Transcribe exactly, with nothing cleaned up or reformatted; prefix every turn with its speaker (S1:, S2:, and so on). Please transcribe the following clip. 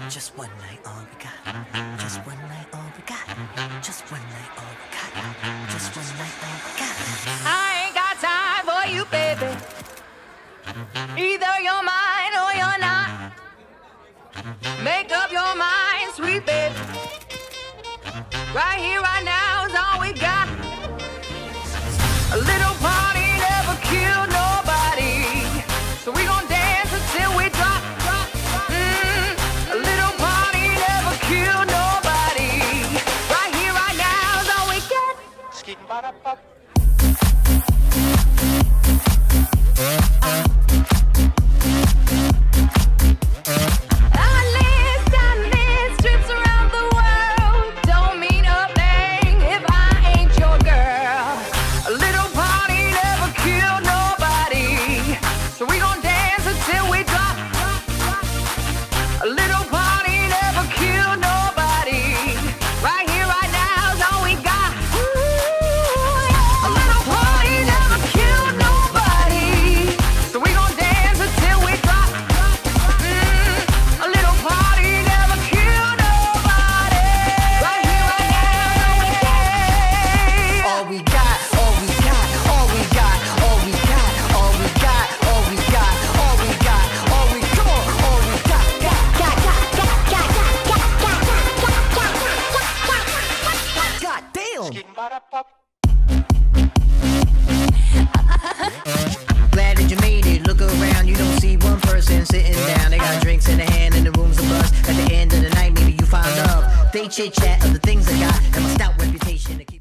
S1: Just one night, all we got. Just one night, all we got. Just one night, all we got. Just one night, all we got.
S2: I ain't got time for you, baby. Either you're mine or you're not. Make up your mind, sweet baby. Right here, right now is all we got. A little party never killed nobody, so we gon' dance until we drop, drop, drop. Mm, a little party never killed nobody. Right here, right now is all we got.
S1: Glad that you made it. Look around, you don't see one person sitting down. They got drinks in their hand and the room's a buzz. At the end of the night, maybe you find love. They chit chat of the things that